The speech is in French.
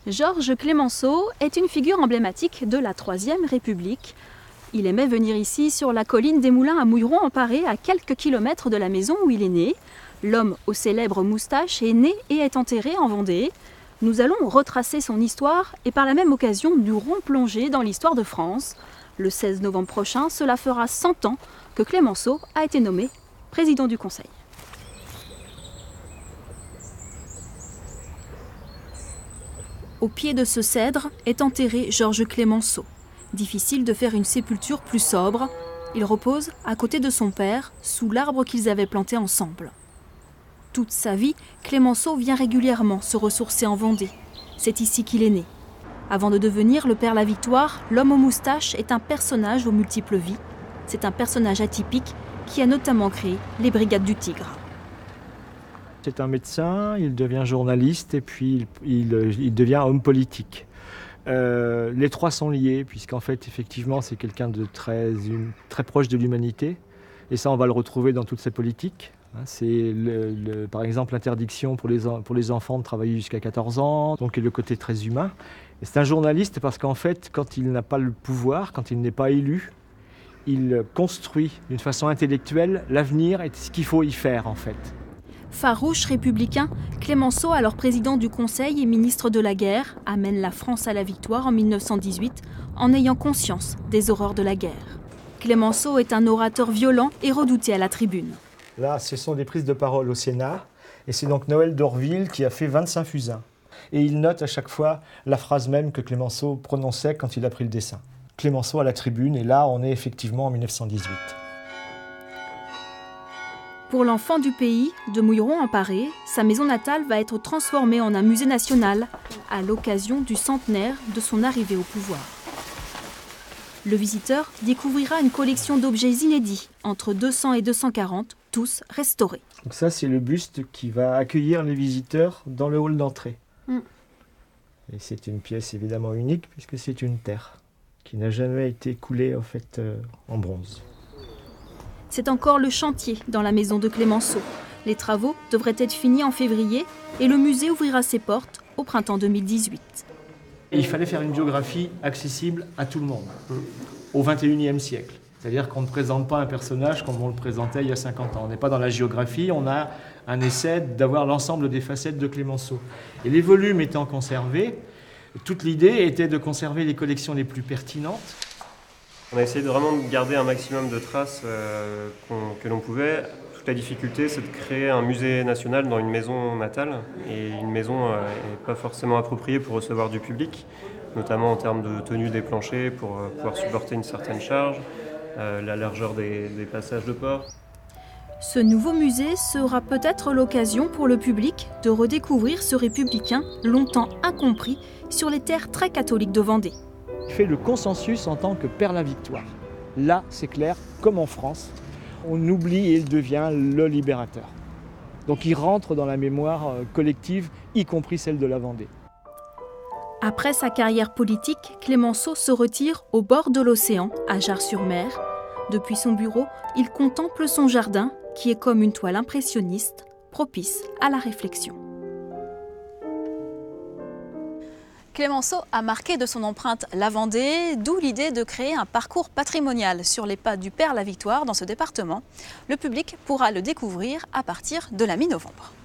Georges Clemenceau est une figure emblématique de la Troisième République. Il aimait venir ici sur la colline des Moulins à Mouilleron-en-Paré, à quelques kilomètres de la maison où il est né. L'homme aux célèbres moustaches est né et est enterré en Vendée. Nous allons retracer son histoire et par la même occasion nous replonger dans l'histoire de France. Le 16 novembre prochain, cela fera 100 ans que Clemenceau a été nommé président du Conseil. Au pied de ce cèdre est enterré Georges Clemenceau. Difficile de faire une sépulture plus sobre. Il repose à côté de son père, sous l'arbre qu'ils avaient planté ensemble. Toute sa vie, Clemenceau vient régulièrement se ressourcer en Vendée. C'est ici qu'il est né. Avant de devenir le père Lavictoire, l'homme aux moustaches est un personnage aux multiples vies. C'est un personnage atypique qui a notamment créé les Brigades du Tigre. C'est un médecin, il devient journaliste et puis il devient homme politique. Les trois sont liés puisqu'en fait, effectivement, c'est quelqu'un de très proche de l'humanité. Et ça, on va le retrouver dans toutes ses politiques. C'est par exemple l'interdiction pour les enfants de travailler jusqu'à 14 ans, donc le côté très humain. Et c'est un journaliste parce qu'en fait, quand il n'a pas le pouvoir, quand il n'est pas élu, il construit d'une façon intellectuelle l'avenir et ce qu'il faut y faire en fait. Farouche républicain, Clemenceau, alors président du Conseil et ministre de la Guerre, amène la France à la victoire en 1918 en ayant conscience des horreurs de la guerre. Clemenceau est un orateur violent et redouté à la tribune. Là, ce sont des prises de parole au Sénat et c'est donc Noël d'Orville qui a fait 25 fusains. Et il note à chaque fois la phrase même que Clemenceau prononçait quand il a pris le dessin. Clemenceau à la tribune et là, on est effectivement en 1918. Pour l'enfant du pays, de Mouilleron-en-Paré, sa maison natale va être transformée en un musée national à l'occasion du centenaire de son arrivée au pouvoir. Le visiteur découvrira une collection d'objets inédits, entre 200 et 240, tous restaurés. Donc ça, c'est le buste qui va accueillir les visiteurs dans le hall d'entrée. Et c'est une pièce évidemment unique puisque c'est une terre qui n'a jamais été coulée en fait en bronze. C'est encore le chantier dans la maison de Clemenceau. Les travaux devraient être finis en février et le musée ouvrira ses portes au printemps 2018. Il fallait faire une biographie accessible à tout le monde, au XXIe siècle. C'est-à-dire qu'on ne présente pas un personnage comme on le présentait il y a 50 ans. On n'est pas dans la géographie, on a un essai d'avoir l'ensemble des facettes de Clemenceau. Et les volumes étant conservés, toute l'idée était de conserver les collections les plus pertinentes. On a essayé de vraiment garder un maximum de traces que l'on pouvait. Toute la difficulté, c'est de créer un musée national dans une maison natale. Et une maison n'est pas forcément appropriée pour recevoir du public, notamment en termes de tenue des planchers pour pouvoir supporter une certaine charge, la largeur des passages de port. Ce nouveau musée sera peut-être l'occasion pour le public de redécouvrir ce républicain longtemps incompris sur les terres très catholiques de Vendée. Il fait le consensus en tant que père Lavictoire. Là, c'est clair, comme en France, on oublie et il devient le libérateur. Donc il rentre dans la mémoire collective, y compris celle de la Vendée. Après sa carrière politique, Clemenceau se retire au bord de l'océan, à Jars-sur-Mer. Depuis son bureau, il contemple son jardin, qui est comme une toile impressionniste, propice à la réflexion. Clemenceau a marqué de son empreinte la Vendée, d'où l'idée de créer un parcours patrimonial sur les pas du père Lavictoire dans ce département. Le public pourra le découvrir à partir de la mi-novembre.